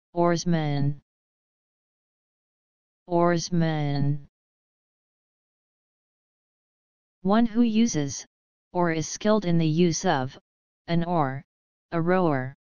Oarsman. Oarsman. One who uses, or is skilled in the use of, an oar, a rower.